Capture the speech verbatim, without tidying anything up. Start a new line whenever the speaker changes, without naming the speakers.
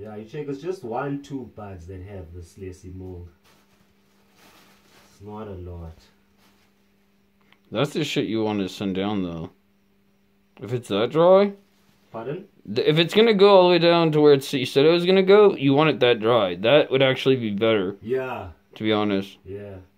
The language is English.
Yeah, you check. It's just one, two buds that have this lacy mold. It's not a lot.
That's the shit you want to send down, though. If it's that dry.
Pardon?
If it's gonna go all the way down to where it's, you said it was gonna go, you want it that dry. That would actually be better.
Yeah.
To be honest.
Yeah.